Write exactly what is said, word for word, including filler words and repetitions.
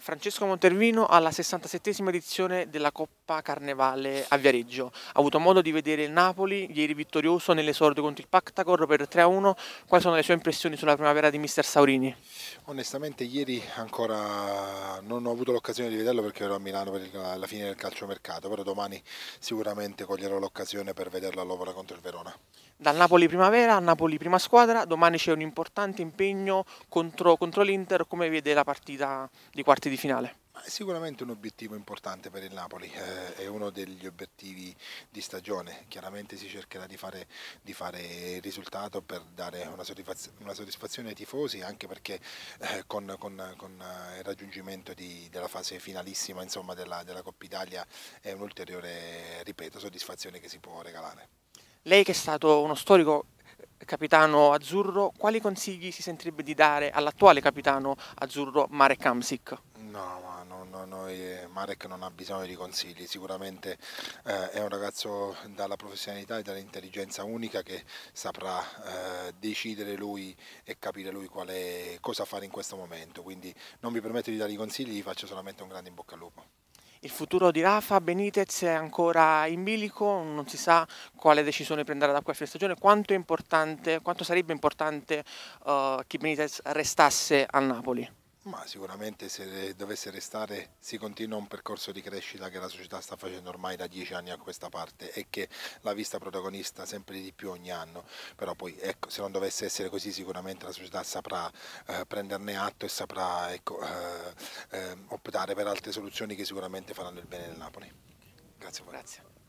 Francesco Montervino alla sessantasettesima edizione della Coppa Carnevale a Viareggio. Ha avuto modo di vedere il Napoli, ieri vittorioso nell'esordio contro il Pactacor per tre a uno. Quali sono le sue impressioni sulla primavera di mister Saurini? Onestamente ieri ancora non ho avuto l'occasione di vederlo perché ero a Milano per il- la fine del calciomercato, però domani sicuramente coglierò l'occasione per vederlo all'opera contro il Verona. Dal Napoli primavera al Napoli prima squadra, domani c'è un importante impegno contro, contro l'Inter. Come vede la partita di quarti di finale? Ma è sicuramente un obiettivo importante per il Napoli, eh, è uno degli obiettivi di stagione, chiaramente si cercherà di fare, di fare il risultato per dare una, soddisfaz- una soddisfazione ai tifosi, anche perché eh, con, con- con, eh, il raggiungimento di- della fase finalissima insomma, della, della Coppa Italia è un'ulteriore, ripeto, soddisfazione che si può regalare. Lei che è stato uno storico capitano azzurro, quali consigli si sentirebbe di dare all'attuale capitano azzurro Marek Hamsik? No, ma no, no, noi- Marek non ha bisogno di consigli, sicuramente eh, è un ragazzo dalla professionalità e dall'intelligenza unica che saprà eh, decidere lui e capire lui qual è, cosa fare in questo momento, quindi non mi permetto di dare i consigli, gli faccio solamente un grande in bocca al lupo. Il futuro di Rafa Benitez è ancora in bilico, non si sa quale decisione prenderà da questa stagione, quanto è importante, quanto sarebbe importante eh, che Benitez restasse al Napoli. Ma sicuramente se dovesse restare si continua un percorso di crescita che la società sta facendo ormai da dieci anni a questa parte e che l'ha vista protagonista sempre di più ogni anno, però poi ecco, se non dovesse essere così sicuramente la società saprà eh, prenderne atto e saprà ecco, eh, eh, optare per altre soluzioni che sicuramente faranno il bene del Napoli. Grazie a voi. Grazie.